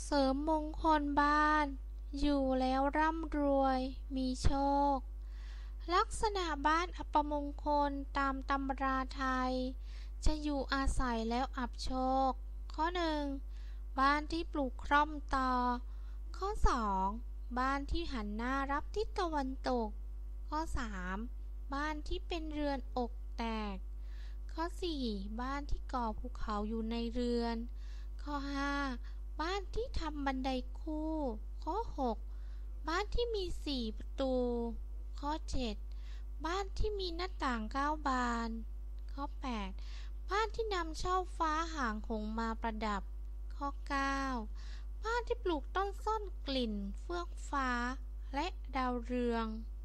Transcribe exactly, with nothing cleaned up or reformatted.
เสริมมงคลบ้านอยู่แล้วร่ำรวยมีโชคลักษณะบ้านอัปมงคลตามตำราไทยจะอยู่อาศัยแล้วอับโชคข้อหนึ่งบ้านที่ปลูกคร่อมตอข้อสองบ้านที่หันหน้ารับทิศตะวันตกข้อสามบ้านที่เป็นเรือนอกแตกข้อสี่บ้านที่ก่อภูเขาอยู่ในเรือนข้อห้าบ้านที่ทำบันไดคู่ข้อหกบ้านที่มีสี่ประตูข้อเจ็ดบ้านที่มีหน้าต่างเก้าบานข้อแปดบ้านที่นำช่อฟ้าหางหงส์มาประดับข้อเก้าบ้านที่ปลูกต้นส้นกลิ่นเฟื่องฟ้าและดาวเรือง